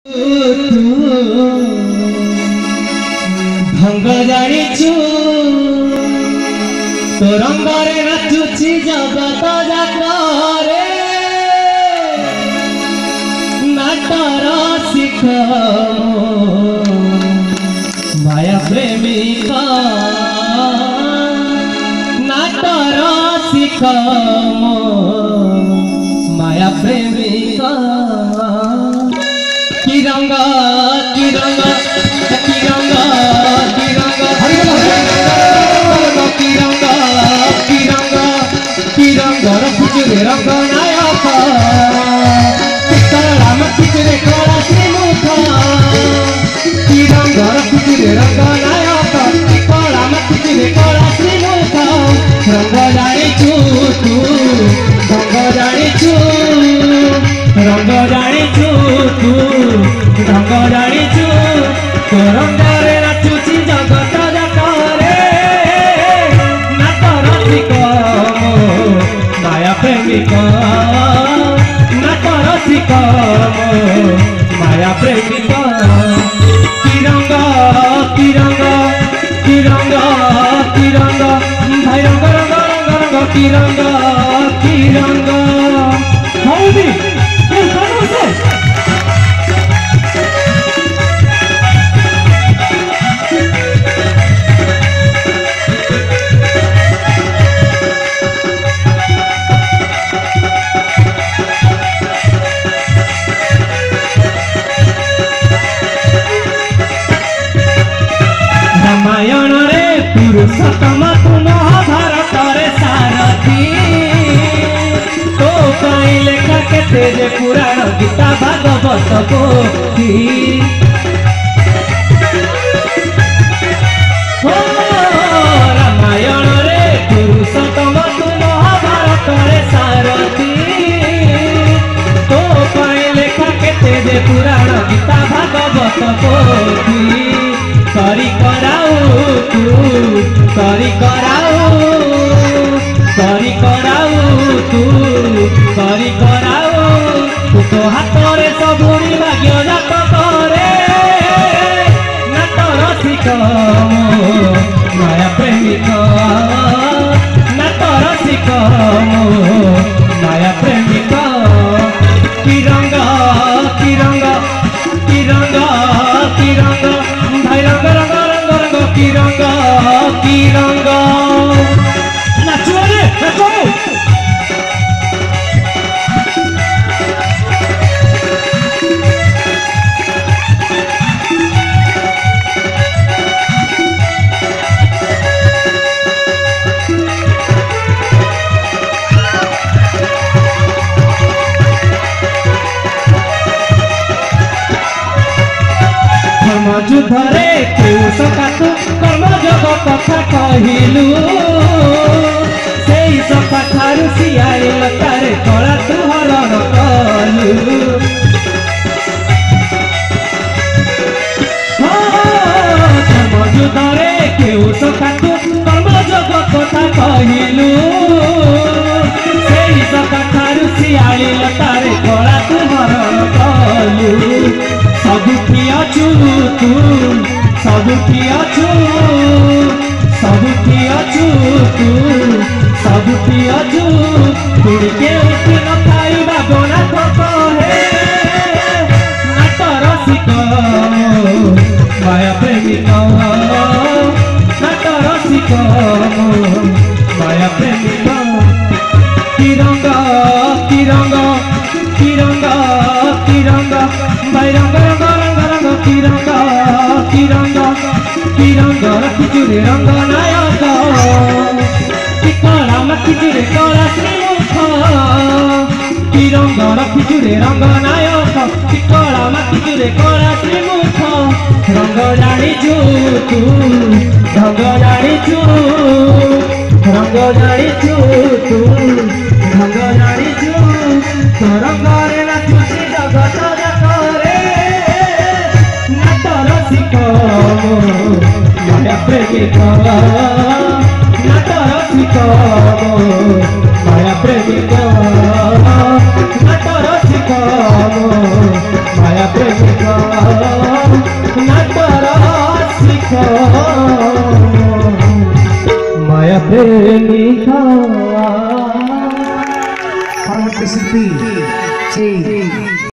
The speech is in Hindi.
भंग जानिछु तो रंगरे नाचुछि जगत जाकरे नाटर शिख माया प्रेमिका नाटर शिख माया प्रेमिका की रंग की रंग की रंग की रंग की रंग की रंग की रंग रखुचे रंग नायक राम खिचरे कला श्रीमुख की रंग रखुचे रंग नायक राम खिचरे कला श्रीमुख रंग जानिछु तू रंग जानिछु रंग जानिछु तू रंग जानिछु तो रंगरे नाचुछि जगत जाकरे नाटर शिख माया प्रेमिका नाटर शिख माया प्रेमिका की रंग की रंग की रंग की रंग भाई रंग रंग रंग रंग की रंग हौदी रामायण रे पुरुषोत्तम तू महाभारत रे सारथी तो कई लेखा के तेरे पुराण गीता भागवत पोथी रामायण रे पुरुषोत्तम तू महाभारत रे सारथी तो कई लेखा के तेरे पुराण गीता भागवत पोथी करी कराऊ तू करी कराऊ करी कराऊ तू करी कराऊ तू तो हाथ रे सबुरी भाग्य जात करे नाटर शिख माया प्रेमिका नाटर शिख माया प्रेमिका की रंग की रंग की रंग की रंग भाई रंग रंग रंग रंग की रंग नाचो रे नाचो युद्धरे केउ सकातु कर्म जग कथा कहिलु सेई सका थारु सियाई लतारे कला तू हरण कलु युद्धरे केउ सकातु कर्म जग कथा कहिलु सेई सका थारु सियाई लतारे कला तू हरण कलु सबुठी अछु तू सबुठी अछु सबुठी अछु तू सबुठी अछु तुड़के उठ न खाइबा गोना कहे नाटर शिख माया प्रेमिका नाटर शिख माया प्रेमिका की रंग की रंग की रंग की रंग भाई रंग रंग रंग रंग की रंग रखुचुरे रंग नायक की कला मखुचुरे कला श्रीमुख की रंग रखुचुरे रंग नायक की कला मखुचुरे कला श्रीमुख रंग जानिछु तू रंग जानिछु रंग जानिछु तू रंग जानिछु तो रंगरे नाचुछि जगत जाकरे नाटर शिख माया प्रेमिका नाटर शिख माया प्रेमिका नाटर शिख माया प्रेमिका। माया प्रेमिका परवर्ती शिल्पी